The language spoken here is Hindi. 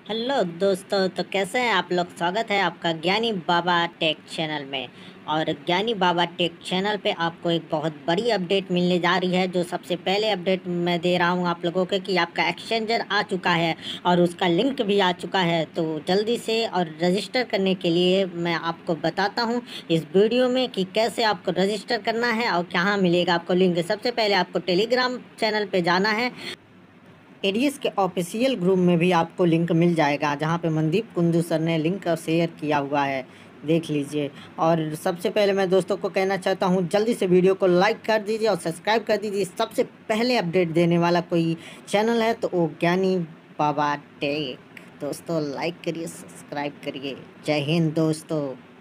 हेलो दोस्तों, तो कैसे हैं आप लोग। स्वागत है आपका ज्ञानी बाबा टेक चैनल में। और ज्ञानी बाबा टेक चैनल पे आपको एक बहुत बड़ी अपडेट मिलने जा रही है। जो सबसे पहले अपडेट मैं दे रहा हूँ आप लोगों के कि आपका एक्सचेंजर आ चुका है और उसका लिंक भी आ चुका है। तो जल्दी से और रजिस्टर करने के लिए मैं आपको बताता हूँ इस वीडियो में कि कैसे आपको रजिस्टर करना है और कहाँ मिलेगा आपको लिंक। सबसे पहले आपको टेलीग्राम चैनल पे जाना है। एडीएस के ऑफिशियल ग्रुप में भी आपको लिंक मिल जाएगा, जहाँ पे मनदीप कुंदू सर ने लिंक शेयर किया हुआ है, देख लीजिए। और सबसे पहले मैं दोस्तों को कहना चाहता हूँ, जल्दी से वीडियो को लाइक कर दीजिए और सब्सक्राइब कर दीजिए। सबसे पहले अपडेट देने वाला कोई चैनल है तो वो ज्ञानी बाबा टेक। दोस्तों लाइक करिए, सब्सक्राइब करिए। जय हिंद दोस्तों।